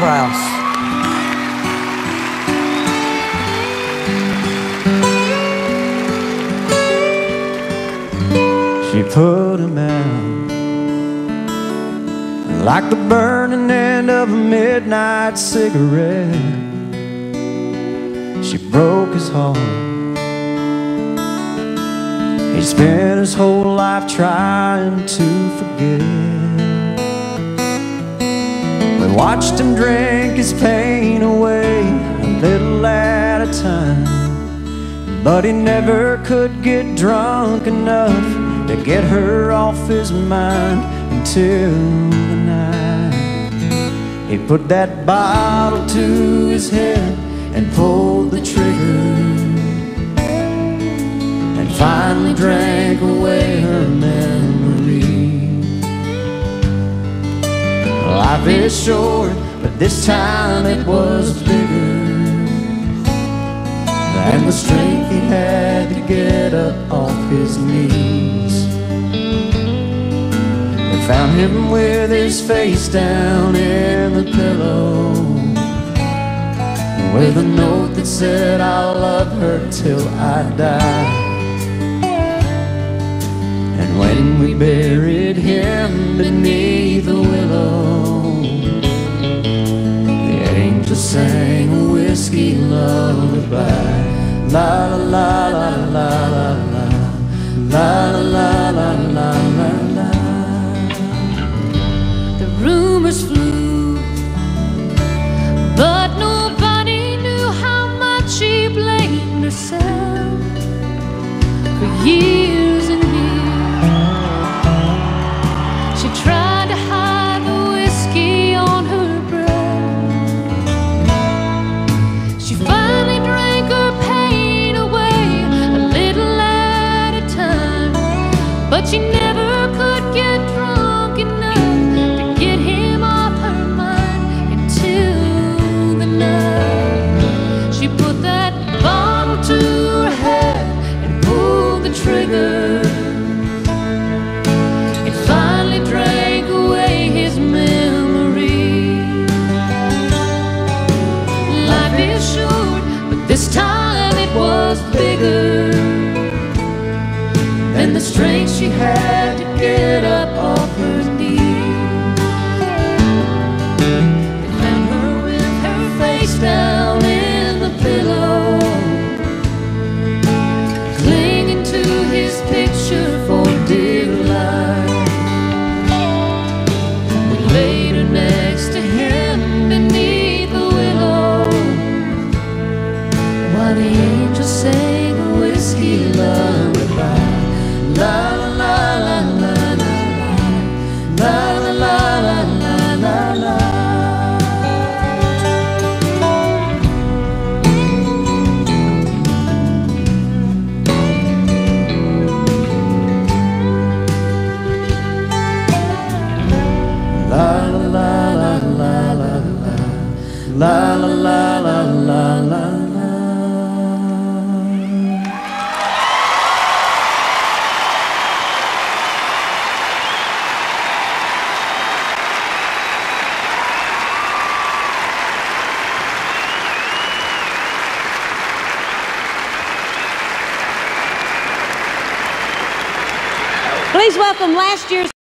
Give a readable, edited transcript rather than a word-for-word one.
Krause. She put him out like the burning end of a midnight cigarette. She broke his heart. He spent his whole life trying to forget. We watched him drink his pain away, a little at a time. But he never could get drunk enough to get her off his mind until the night he put that bottle to his head and pulled the trigger, and finally drank away her memory. Life is short, but this time it was bigger than the strength he had to get up off his knees. We found him with his face down in the pillow, with a note that said, "I'll love her till I die." And when we buried him beneath a willow, the angel sang a whiskey lullaby. La la la la la la la la la la la la. The rumors flew, but nobody knew how much she blamed herself for years and years. She tried to hide the whiskey on her breath. She finally drank her pain away, a little at a time. But she never could get drunk enough to get him off her mind until the night she put that bottle to her head and pulled the trigger. It finally drank away his memory. Life is short, but this time it was bigger than the strength she had to get up off her knees. They found her with her face down in the pillow, clinging to his picture for dear life. We laid her next to him beneath the willow, while the angel sang a whiskey lullaby. La la la la la la la la la la la. La la la la la la la la la la la. Please welcome last year's